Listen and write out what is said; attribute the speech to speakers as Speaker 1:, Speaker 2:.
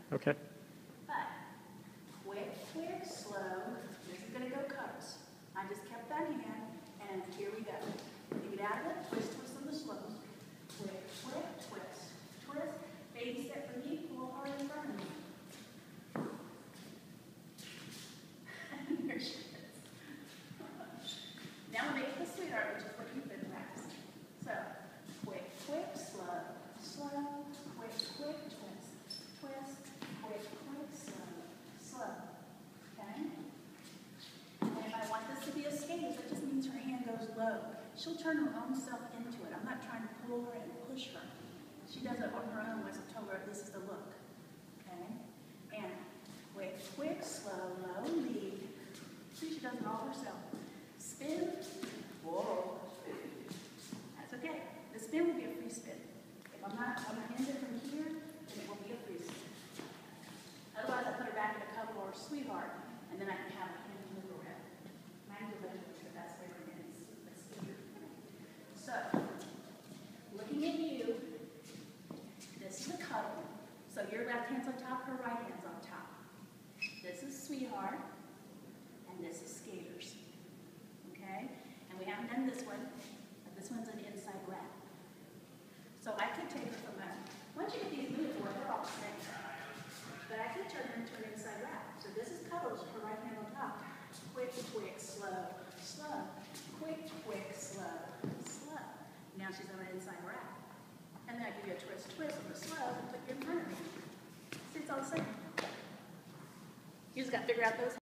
Speaker 1: Okay.
Speaker 2: But quick, quick, slow. This is going to go cuts. I just kept that hand, and here we go. You get out of it, twist, twist on the slows. Quick, quick, twist, twist. Baby step for me, pull hard in front of me. Here she is. Now make the sweetheart, which is what you've been practicing. So, quick, quick, slow, slow, quick, quick, twist, twist, quick, quick, slow, slow. Okay? And if I want this to be a skate, that just means her hand goes low. She'll turn her own self into it. I'm not trying to pull her and push her. She does it on her own once I told her this is the look. Okay? And quick, quick, slow, low, lead. See, she does it all herself. Spin. Whoa. That's okay. The spin will be a free spin. If I'm not, I'm going to end it from here, then it will be a free spin. Otherwise, I put her back in a couple or sweetheart, and then I can have her hand move around. Manipulation is the best way for me. It's easier. So, looking at you, this is a cuddle. So your left hand's on top, her right hand's on top. This is sweetheart, and this is skaters. Okay? And we haven't done this one, but this one's an inside wrap. So I could take her from that. Once you get these moves, they're all the same. But I could turn her into an inside wrap. So this is cuddles, her right hand on top. Quick, quick, slow, slow. Quick, quick, slow, slow. Now she's on an inside wrap. And then I give you a twist, twist on the slow, and put your in front of me. See, it's all the same. You just got to figure out those